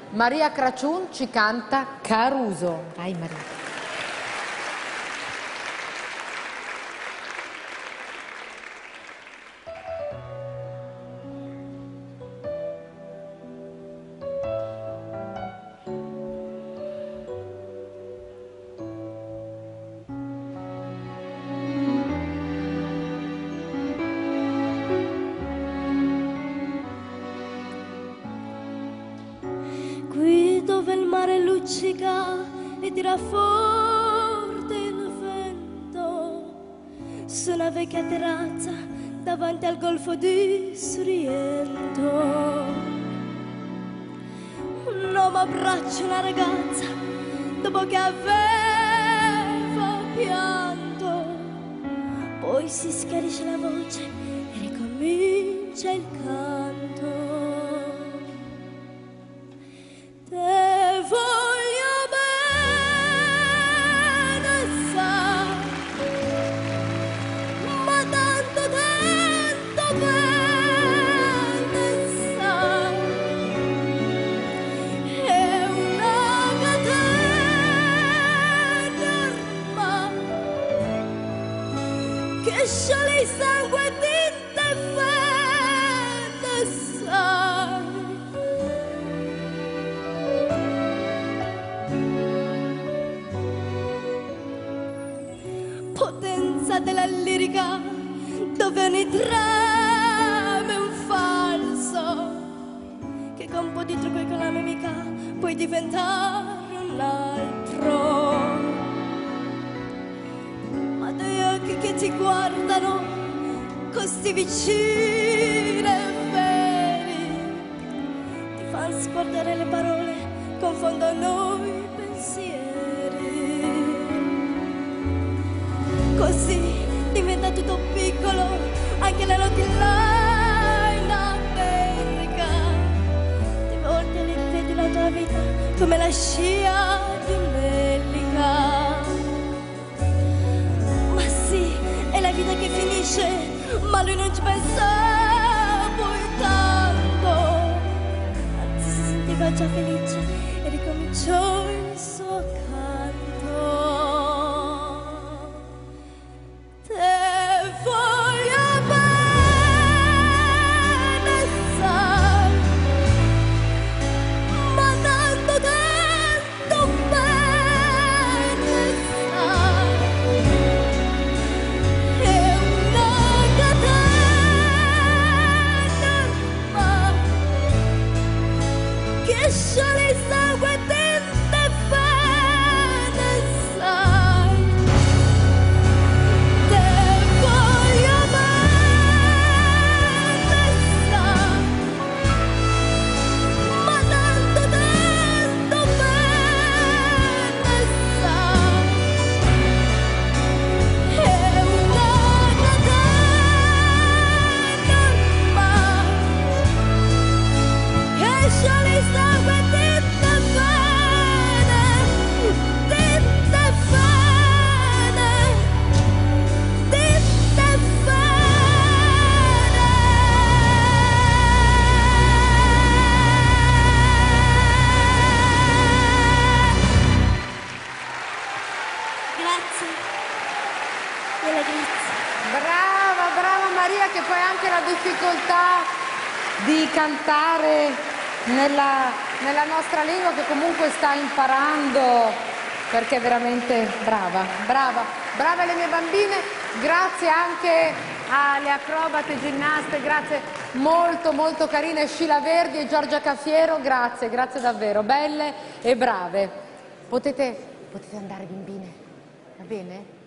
Maria Craciun ci canta Caruso. Vai Maria. Qui dove il mare luccica e tira forte il vento, su una vecchia terrazza davanti al golfo di Sorrento. Un uomo abbraccia una ragazza dopo che aveva pianto, poi si schiarisce la voce e ricomincia il canto. Te voglio bene, sai, ma tanto bene, sai, è una catena ormai che scioglie il sangue e tinta e fede, sai. Potenza della lirica dove ogni trama è un falso, che con un po' di trucco e con la mimica puoi diventare un altro. Ma due occhi che ti guardano così vicini e veri ti fanno scordare le parole, confondono i pensieri. Così diventa tutto piccolo, anche la notte là in America. Di volte rivedi la tua vita come la scia di un'elica. Ma sì, è la vita che finisce, ma lui non ci pensa poi tanto. Anzi, si sentiva già felice e ricominciò il suo canto. Scioglie il sangue, tinta e fede, sai. Te voglio bene, sai, ma tanto bene, sai. È una catena ormai che scioglie il sangue. Brava, brava Maria, che poi anche la difficoltà di cantare nella nostra lingua che comunque sta imparando, perché è veramente brava, brava, brave le mie bambine. Grazie anche alle acrobate ginnaste, grazie, molto molto carine, Scila Verdi e Giorgia Cafiero, grazie, grazie davvero, belle e brave. Potete andare bambine, va bene?